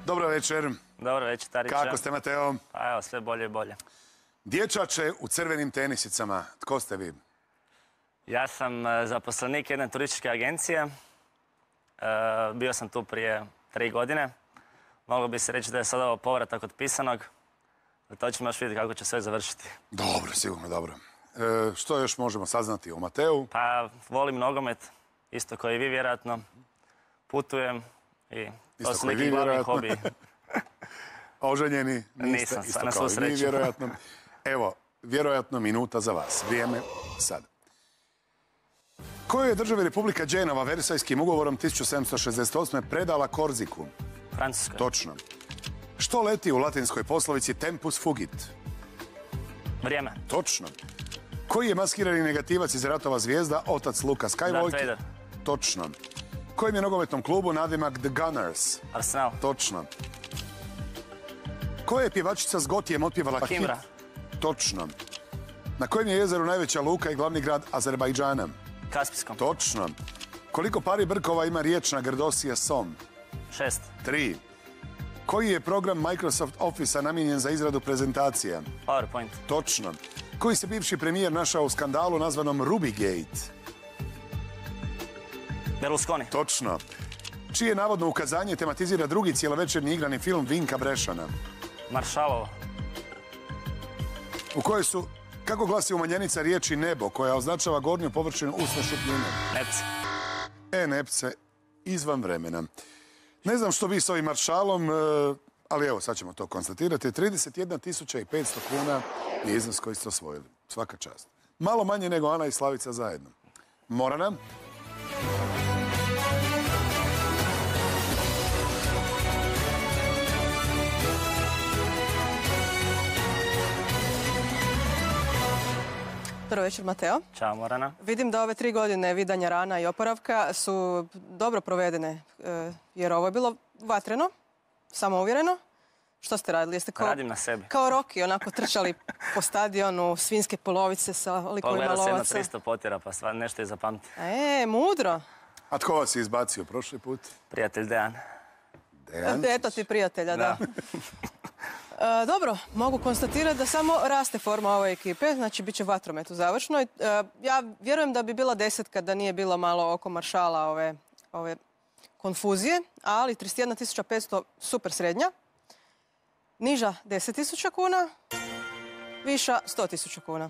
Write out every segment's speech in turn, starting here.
Dobro večer. Dobro večer, Tariće. Kako ste, Mateo? Pa evo, sve bolje i bolje. Dječače u crvenim tenisicama. Tko ste vi? Ja sam zaposlenik jedne turističke agencije. Bio sam tu prije 3 godine. Moglo bi se reći da je sad ovo povratak od pisanog. To ćemo još vidjeti kako će sve završiti. Dobro, sigurno dobro. Što još možemo saznati o Mateu? Pa volim nogomet, isto kao i vi vjerojatno. Putujem i to su neki glavni hobiji. Oženjeni? Nisam, isto na kao svu i mi, sreću. vjerojatno. Evo, vjerojatno minuta za vas. Vrijeme sad. Kojoj je državi Republika Dženova Versajskim ugovorom 1768. predala Korziku? Francuskoj. Točno. Što leti u latinskoj poslovici tempus fugit? Vrijeme. Točno. Koji je maskirani negativac iz Ratova zvijezda, otac Luka Darth Skywalker? Vader. Točno. Kojem je nogometnom klubu nadimak The Gunners? Arsenal. Točno. Koja je pjevačica s Gotijem otpjevala hit? Kimra. Točno. Na kojem je jezeru najveća luka i glavni grad Azerbajdžana? Kaspijskom. Točno. Koliko pari brkova ima riječna grdosija Som? 6. 3. Koji je program Microsoft Office-a namijenjen za izradu prezentacija? PowerPoint. Točno. Koji se bivši premijer našao u skandalu nazvanom Rubygate? Berlusconi. Točno. Čije navodno ukazanje tematizira drugi cijelovečernji igrani film Vinka Brešana? Maršalovo. U kojoj su, kako glasi umanjenica riječi nebo, koja označava gornju površinu usne šupljine? Nepci. Nepce, izvan vremena. Ne znam što vi s ovim maršalom, ali evo, sad ćemo to konstatirati. 31.500 kuna je iznos koji ste osvojili. Svaka čast. Malo manje nego Ana i Slavica zajedno. Morana? Dobro večer, Mateo. Ćao, Morana. Vidim da ove 3 godine vidanja rana i oporavka su dobro provedene, jer ovo je bilo vatreno, samouvjereno. Što ste radili? Jeste Radim na sebi. kao Rocky, onako trčali po stadionu, svinjske polovice sa likovima Pogleda se jedno lovaca. 300 potjera, pa stvar nešto je zapamti. Mudro. A tko vas je izbacio prošli put? Prijatelj Dejan. Dejan? Eto ti prijatelja, da. Dobro, mogu konstatirati da samo raste forma ove ekipe, znači bit će vatromet u završnoj. Ja vjerujem da bi bila 10 da nije bilo malo oko maršala ove konfuzije, ali 31.500 super srednja, niža 10.000 kuna, viša 100.000 kuna.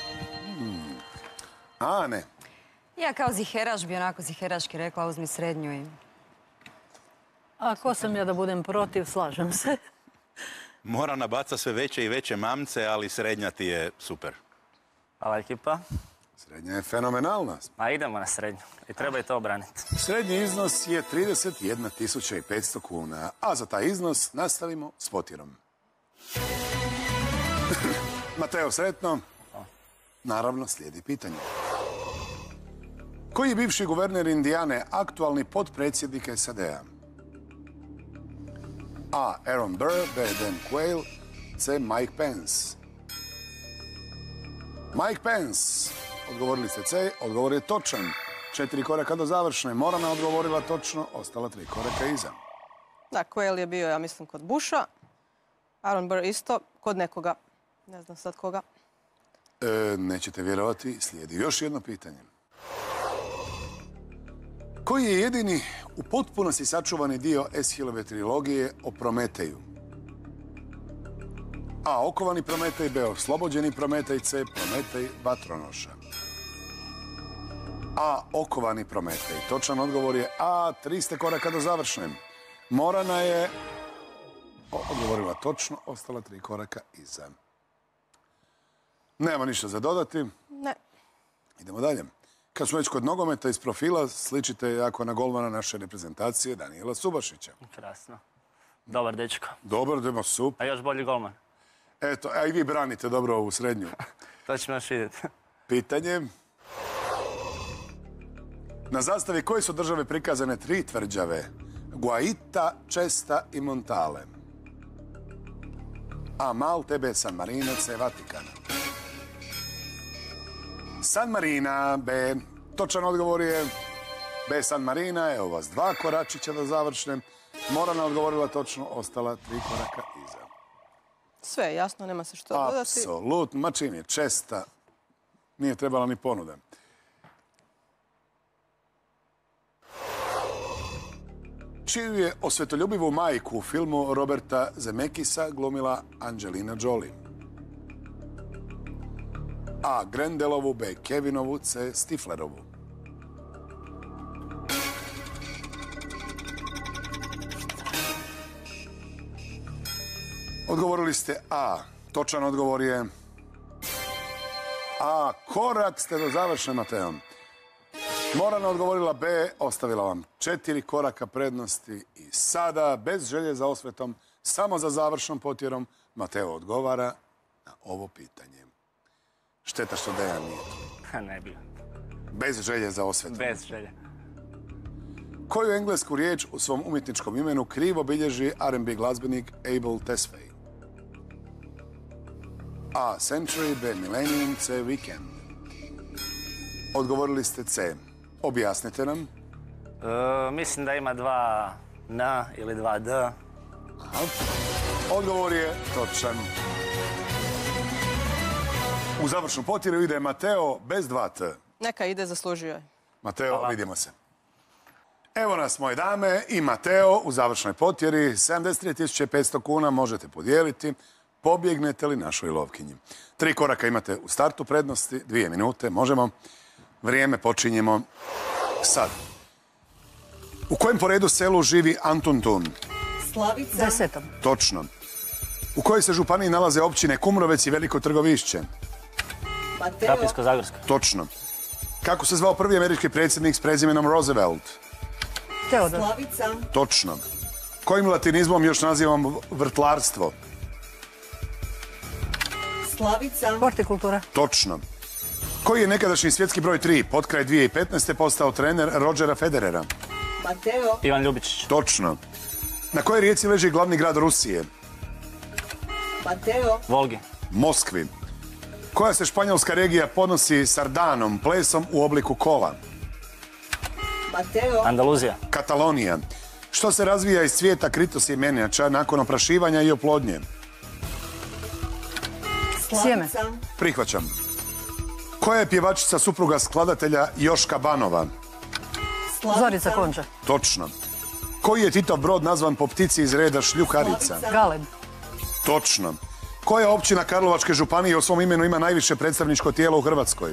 A, ne. Ja kao ziheraš bi onako ziheraški rekla uzmi srednju i... A ko sam ja da budem protiv, slažem se. Morana baca sve veće i veće mamce, ali srednja ti je super. Hvala ekipa. Srednja je fenomenalna. A idemo na srednju. I treba i to obraniti. Srednji iznos je 31.500 kuna. A za taj iznos nastavimo s potirom. Mateo, sretno. Naravno, slijedi pitanje. Koji je bivši guverner Indijane aktualni potpredsjednik SAD-a? A. Aaron Burr, B. Dan Quayle, C. Mike Pence. Mike Pence. Odgovorili ste C, odgovor je točan. 4 koraka do završne. Morana odgovorila točno, ostala 3 koraka iza. Da, Quayle je bio, ja mislim, kod Busha. Aaron Burr isto, kod nekoga. Ne znam sad koga. Nećete vjerovati, slijedi još jedno pitanje. Koji je jedini u potpunosti sačuvani dio Eschilove trilogije o Prometeju? A. Okovani Prometej, B. Oslobođeni Prometej, C. Prometej vatronoša. A. Okovani Prometej. Točan odgovor je A. 3 ste koraka do završne. Morana je odgovorila točno, ostala 3 koraka iza. Nema ništa za dodati. Ne. Idemo dalje. Kad smo već kod nogometa iz profila, sličite jako na golmana naše reprezentacije Danijela Subašića. Krasno. Dobar dečko. Dobro, idemo super. A još bolji golman. Eto, a i vi branite dobro ovu srednju. To ćemo još vidjeti. Pitanje. Na zastavi koje su države prikazane 3 tvrđave? Guaita, Česta i Montale. A. Malte, B. San Marino, C. Vatikan. San Marina, B. Točan odgovor je B. San Marina. Evo vas 2 koračića da završnem. Morana odgovorila točno, ostala 3 koraka iza. Sve je jasno, nema se što dodati. Apsolutno, ma čim je česta, nije trebala ni ponuda. Čiju je osvetoljubivu majku u filmu Roberta Zemekisa glumila Angelina Jolie? A. Grendelovu, B. Kevinovu, C. Stiflerovu. Odgovorili ste A. Točan odgovor je A. Korak ste do završne, Mateo. Morana odgovorila B. Ostavila vam 4 koraka prednosti i sada, bez želje za osvetom, samo za završnom potjerom, Mateo odgovara na ovo pitanje. Šteta što Dejan nije tu. Ne bi. Bez želje za osvetom. Bez želje. Koju englesku riječ u svom umjetničkom imenu krivo bilježi R&B glazbenik Abel Tesfaye? A. Century, B. Millennium, C. Weekend. Odgovorili ste C. Objasnite nam. Mislim da ima 2 N ili 2 D. Aha. Odgovor je točan. U završnu potjeru ide Mateo bez 2 T. Neka ide, zaslužio je. Mateo, vidimo se. Evo nas, moje dame, i Mateo u završnoj potjeri. 73.500 kuna možete podijeliti. Pobjegnete li našoj lovkinji? 3 koraka imate u startu prednosti, 2 minute, možemo. Vrijeme počinjemo sad. U kojem poredu selu živi Antun Tun? Slavica. 10. Točno. U kojoj se županiji nalaze općine Kumrovec i Veliko Trgovišće? Mateo. Krapinsko-zagorska. Točno. Kako se zvao prvi američki predsjednik s prezimenom Roosevelt? Teodor. Slavica. Točno. Kojim latinizmom još nazivamo vrtlarstvo? Slavica. Hortikultura. Točno. Koji je nekadašnji svjetski broj 3 potkraj 2015. postao trener Rodgera Federera? Mateo. Ivan Ljubičić. Točno. Na kojoj rijeci leži glavni grad Rusije? Mateo. Volgi. Moskvi. Koja se španjolska regija podnosi sardanom, plesom u obliku kola? Mateo. Andaluzija. Katalonija. Što se razvija iz cvijeta kritosjemenjača nakon oprašivanja i oplodnje? Sjeme. Prihvaćam. Koja je pjevačica supruga skladatelja Joška Banova? Zorica Konča. Točno. Koji je Titov brod nazvan po ptici iz reda šljukarica? Galeb. Točno. Koja općina Karlovačke županije u svom imenu ima najviše predstavničko tijelo u Hrvatskoj?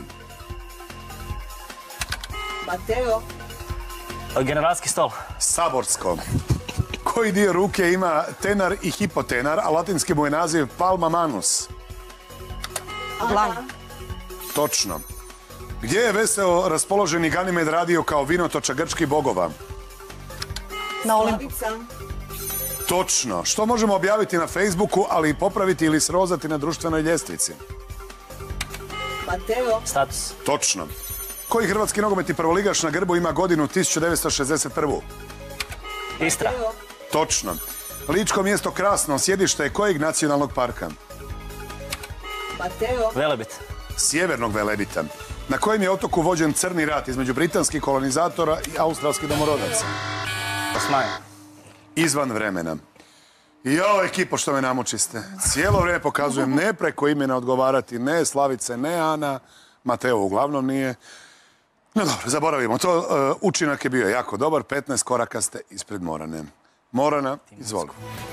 Mateo. Generalski stol. Saborsko. Koji dio ruke ima tenar i hipotenar, a latinski mu je naziv palma manus? Dlan. Točno. Gdje je veseo raspoloženi Ganimed radio kao vinotoča grčkih bogova? Na Olimpu. Točno. Što možemo objaviti na Facebooku, ali i popraviti ili srozati na društvenoj ljestvici? Mateo. Status. Točno. Koji hrvatski nogometni prvoligaš na grbu ima godinu 1961? Istra. Točno. Ličko mjesto Krasno sjedište je kojeg nacionalnog parka? Mateo. Velebit. Sjevernog Velebita. Na kojem je otoku vođen crni rat između britanskih kolonizatora i australskih domorodaca? Tasmanija. Izvan vremena. Jao, ekipo, što me namučiste. Cijelo vrijeme pokazujem ne preko imena odgovarati, ne Slavice, ne Ana. Mateo uglavnom nije. No dobro, zaboravimo to. Učinak je bio jako dobar. 15 koraka ste ispred Morane. Morana, izvoli.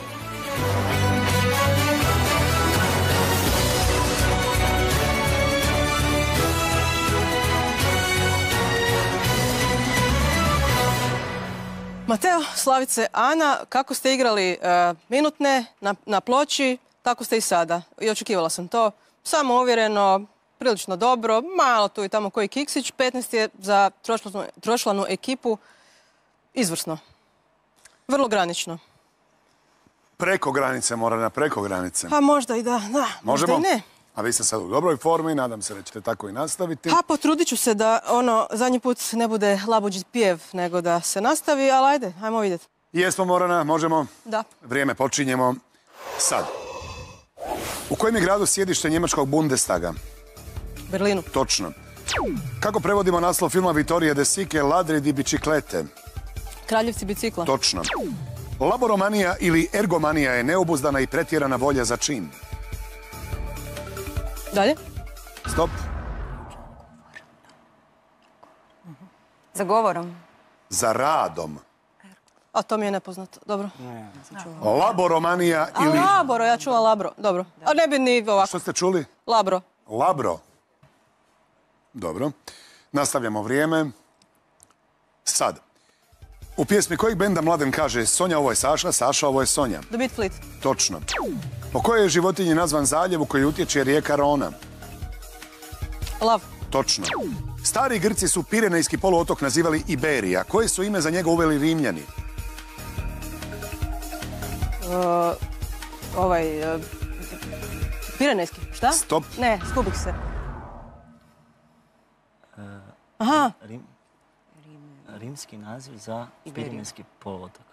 Mateo, Slavice, Ana, kako ste igrali minutne na ploči, tako ste i sada. I očekivala sam to. Samo uvjereno, prilično dobro, malo tu i tamo koji kiksić. 15 je za tročlanu ekipu izvrsno. Vrlo granično. Preko granice, Morana, preko granice. Pa možda i da, možda i ne. A vi ste sad u dobroj formi, nadam se da ćete tako i nastaviti. Pa potrudit ću se da zadnji put ne bude labuđi pjev, nego da se nastavi, ali ajde, ajmo vidjeti. Jesmo, Morana, možemo? Da. Vrijeme počinjemo sad. U kojem je gradu sjedište njemačkog Bundestaga? Berlinu. Točno. Kako prevodimo naslov filma Vittorie De Siche, Ladri di biciclette? Kraljevci bicikla. Točno. Laboromanija ili ergomanija je neobuzdana i pretjerana volja za čin. Dalje? Stop. Za govorom. Za radom. A to mi je nepoznato. Dobro. Laboromanija A ili... laboro, ja čula labro. Dobro. A ne bi ni ovako. Što ste čuli? Labro. Labro. Dobro. Nastavljamo vrijeme. Sad. U pjesmi kojeg benda Mladen kaže Sonja ovo je Saša, Saša ovo je Sonja? The Beat Fleet. Točno. Po kojoj je životinji nazvan zaljev u koji utječe rijeka Rona? Lav. Točno. Stari Grci su Pirenejski poluotok nazivali Iberija. Koje su ime za njega uveli Rimljani? Pirenejski. Šta? Stop. Ne, zgubih se. Aha. Rimski naziv za Pirenejski poluotok.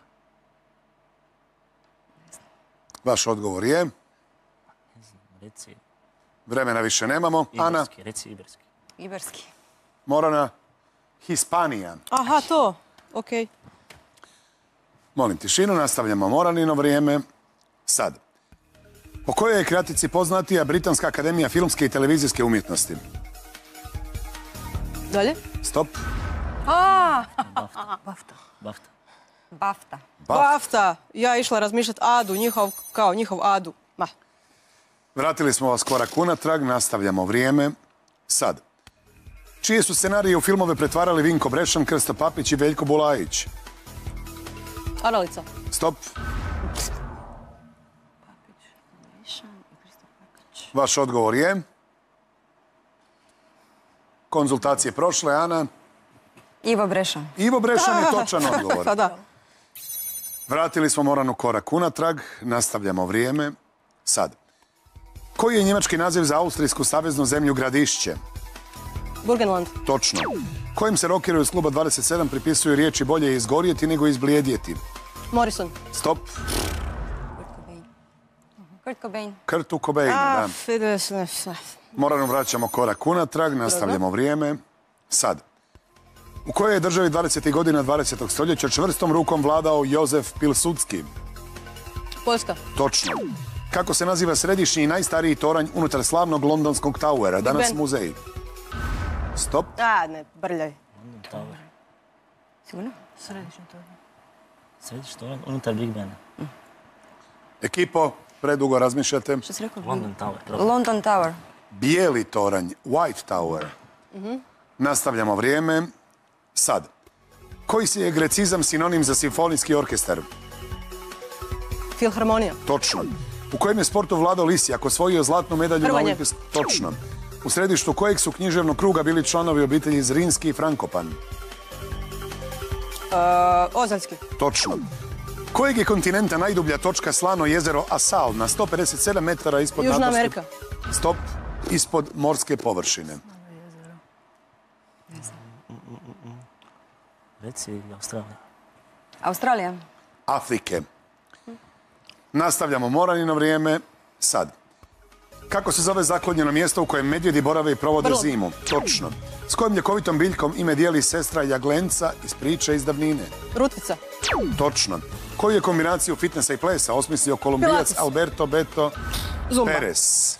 Vaš odgovor je? Reci Vremena više nemamo. Ana, Iberski, reci Iberski. Iberski. Morana, Hispanija. Aha, to. Okej. Molim tišinu, nastavljamo Moranino vrijeme. Sad. Po kojoj je kratici poznatija Britanska akademija filmske i televizijske umjetnosti? Dalje? Stop. Bafta. Bafta. BAFTA. Ja išla razmišljati Adu, njihov Adu. Ma. Vratili smo vas korak unatrag, nastavljamo vrijeme. Sad. Čije su scenarije u filmove pretvarali Vinko Brešan, Krsto Papić i Veljko Bulajić? Aralica. Stop. Vaš odgovor je? Konzultacije prošle, Ana. Ivo Brešan. Ivo Brešan je točan odgovor. Pa da. Vratili smo Moranu korak unatrag, nastavljamo vrijeme. Sad. Koji je njemački naziv za austrijsku saveznu zemlju Gradišće? Burgenland. Točno. Kojem se rokeru iz kluba 27 pripisuju riječi bolje izgorjeti nego izblijedjeti? Morrison. Stop. Kurt Cobain. Kurtu Cobainu, da. Morano vraćamo korak unatrag, nastavljamo vrijeme. Sad. U kojoj je državi 20. godina 20. stoljeća čvrstom rukom vladao Jozef Pilsudski? Poljska. Točno. Kako se naziva središnji i najstariji toranj unutar slavnog londonskog Towera, danas Ben. muzej? Stop. Ne, brljaj. Tower. Sigurno? Središnji to. Središte unutar Big Bena. Ekipo, predugo razmišljate. Što si rekao? London Tower. London Tower. Bijeli toranj, White Tower. Nastavljamo vrijeme. Sad. Koji si je grecizam sinonim za simfonijski orkestar? Filharmonija. Točno. U kojem je sportu Vlado Lisijak osvojio zlatnu medalju na Hrvanje. olimpijskom... Točno. U središtu kojeg su književnog kruga bili članovi obitelji Zrinski i Frankopan? Ozaljski. Točno. Kojeg je kontinenta najdublja točka slano jezero Asal na 157 metara ispod Južna nadmorske... Amerika. Stop. Ispod morske površine. Reci Australija. Australija. Afrike. Nastavljamo Moranino vrijeme. Sad. Kako se zove zaklonjeno mjesto u kojem medvjedi borave i provode Vrlo. zimu? Točno. S kojim ljekovitom biljkom ime dijeli sestra Jaglenca iz priče iz davnine? Rutvica. Točno. Koju je kombinaciju fitnessa i plesa osmislio Kolumbijac Pilates. Alberto Beto Zumba. Perez?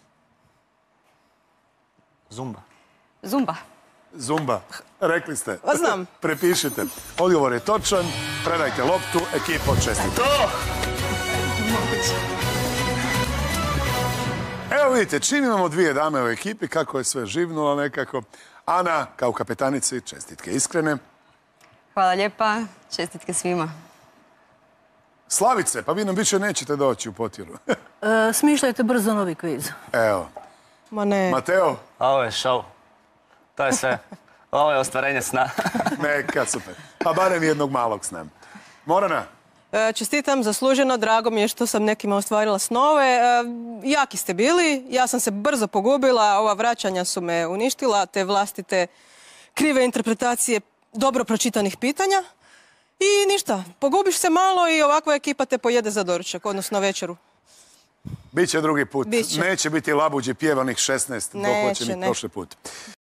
Zumba. Zumba. Zumba. Rekli ste. Pa znam. Prepišite. Odgovor je točan. Predajte loptu. Ekipo, čestite. Evo vidite, čim imamo dvije dame u ekipi, kako je sve živnulo nekako. Ana, kao kapetanici, čestitke iskrene. Hvala lijepa. Čestitke svima. Slavice, pa vi nam više nećete doći u Potjeru. Smišljajte brzo novi kviz. Evo. Ma ne. Mateo, Ovo je show. To je sve. Ovo je ostvarenje sna. neka, super. Pa barem jednog malog sna. Morana, Čestitam, zasluženo, drago mi je što sam nekima ostvarila snove. Jaki ste bili, ja sam se brzo pogubila, ova vraćanja su me uništila, te vlastite krive interpretacije dobro pročitanih pitanja. I ništa, pogubiš se malo i ovakva ekipa te pojede za doručak, odnosno večeru. bit će drugi put. Biće. Neće biti labuđi pjevanih 16, dok hoće Neće, biti ne. prošli put.